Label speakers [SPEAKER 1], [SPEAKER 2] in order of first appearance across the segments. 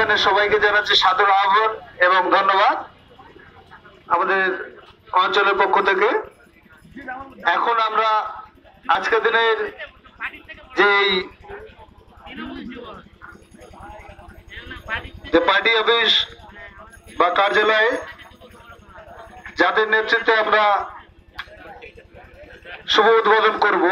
[SPEAKER 1] এখানে সবাইকে জানাচ্ছি সাদর আহ্বান এবং ধন্যবাদ আমাদের অঞ্চলের পক্ষ থেকে। এখন আমরা আজকের দিনের যে পার্টি অফিস বা কার্যালয়ে যাদের নেতৃত্বে আমরা শুভ উদ্বোধন করব,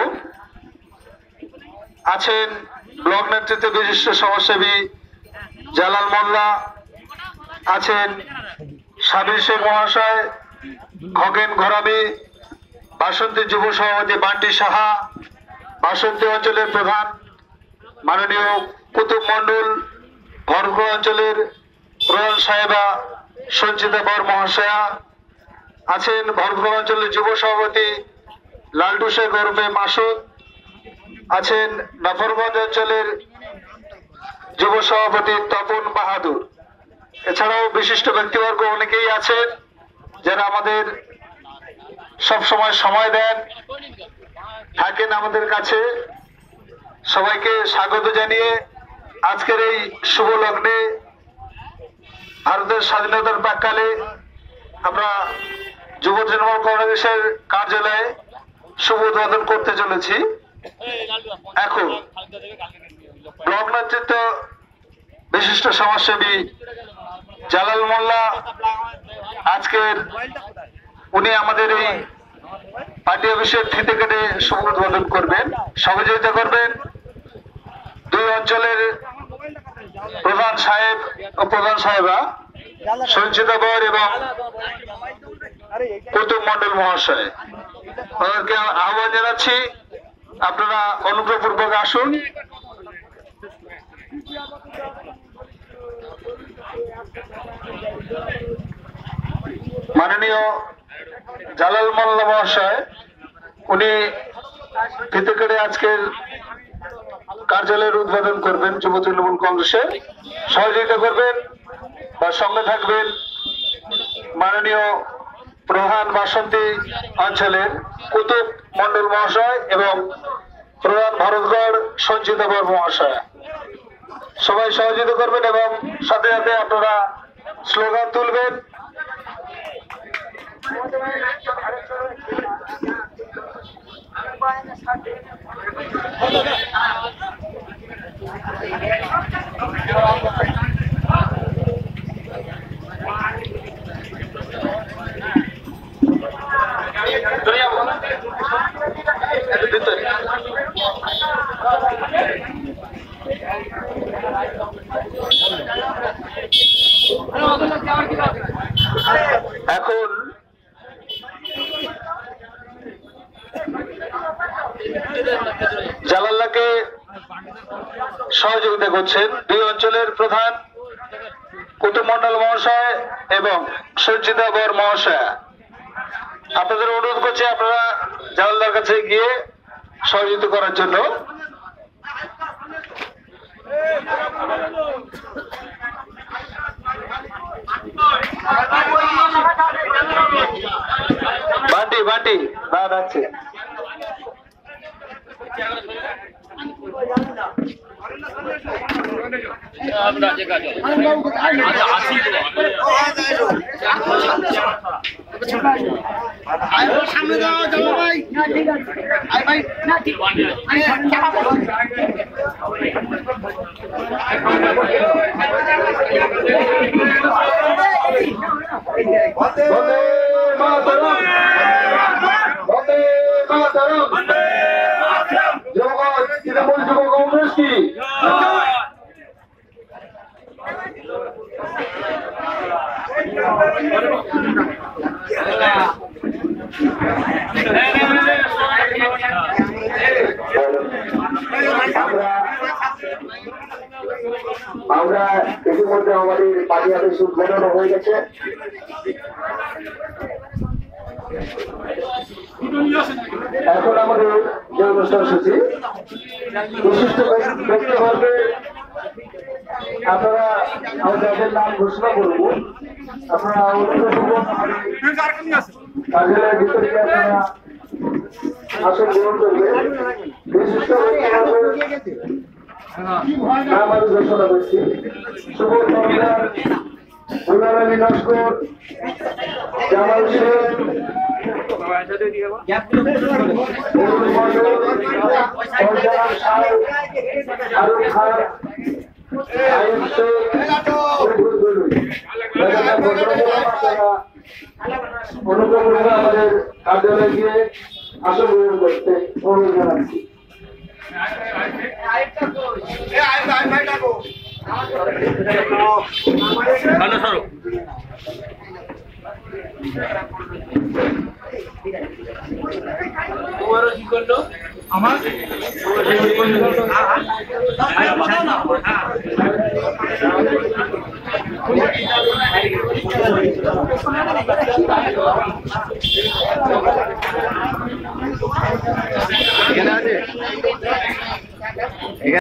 [SPEAKER 1] আছেন ব্লক নেতৃত্বে বিশিষ্ট সমাজসেবী জালাল মোল্লা, আছেন সাবির শেখ মহাশয়, খগেন ঘরামি, বাসন্তী যুব সভাপতি বান্টি সাহা, বাসন্তী অঞ্চলের প্রধান মাননীয় কুতুব মন্ডল, ভরপুর অঞ্চলের প্রধান সাহেবা সঞ্চিতা বর মহাশয়া, আছেন ভরপুর অঞ্চলের যুব সভাপতি লালটু শেখ ওরফে মাসুদ, আছেন নফরগঞ্জ অঞ্চলের যুব সভাপতি তপন বাহাদুর। এছাড়াও বিশিষ্ট ব্যক্তিবর্গ অনেকেই আছেন যারা আমাদের সব সময় দেন, থাকেন আমাদের কাছে। সবাইকে স্বাগত জানিয়ে আজকের এই শুভ লগ্নে ভারতের স্বাধীনতার প্রাক্কালে আমরা যুব তৃণমূল কংগ্রেসের কার্যালয়ে শুভ উদ্বোধন করতে চলেছি। এখন ব্লক নেতৃত্ব বিশিষ্ট সমাজসেবী জালাল মোল্লা আজকের উনি আমাদের এই পার্টি অফিসের ফিতে কেটে শুভ উদ্বোধন করবেন। সহযোগিতা করবেন দুই অঞ্চলের প্রধান সাহেব ও প্রধান সাহেবা সঞ্চিতা বর এবং কুতুব মন্ডল মহাশয়। ওদেরকে আহ্বান জানাচ্ছি, আপনারা অনুগ্রহপূর্বক আসুন। মাননীয় জালাল মোল্লা মহাশয় উনি ফিতে কেটে আজকের কার্যালয়ের উদ্বোধন করবেন যুব তৃণমূল কংগ্রেসের। সহযোগিতা করবেন বা সঙ্গে থাকবেন মাননীয় প্রধান বাসন্তী অঞ্চলের কুতুব মন্ডল মহাশয় এবং প্রধান ভরতগড় সঞ্চিতা বর মহাশয়। সবাই সহযোগিতা করবেন এবং সাথে সাথে আপনারা স্লোগান তুলবেন। এখন জালাল্লাহকে সহযোগিতা করছেন দুই অঞ্চলের প্রধান কুতুব মন্ডল মহাশয় এবং সঞ্চিতা বর মহাশয়া। আপনাদের অনুরোধ করছি আপনারা জালাল্লাহর কাছে গিয়ে সহযোগিতা করার জন্য। বান্টি বান্টি না ডাকছে।
[SPEAKER 2] সামনে যাওয়া যাবো ভাই, ভাই না ঠিক
[SPEAKER 1] তৃণমূল যুব কংগ্রেস কি আমরা ইতিমধ্যে আমাদের পার্টি অফিস উদ্বোধন হয়ে গেছে। এখন আমাদের যে অনুষ্ঠান সূচি বিশিষ্ট ব্যক্তিবর্গের আপনারা যাদের নাম ঘোষণা করবো আপনারা কার্যালয়ের ভিতরে আপনারা আসন গ্রহণ করবেন। বিশিষ্ট ব্যক্তিবর্গের নাম আমি ঘোষণা করছি। শুভ সরকার, গুলাম আলী নস্কর, জামাল শেখ, অরুণ মণ্ডল, ফরজানা শাহ, আরুল খান, আইয়ুব শেখ, বুলবুল বুলবুল। আপনারা অনুগ্রহ করে আমাদের কার্যালয়ে গিয়ে আসন গ্রহণ করতে অনুরোধ জানাচ্ছি।
[SPEAKER 3] তোমারও কি করলো আমার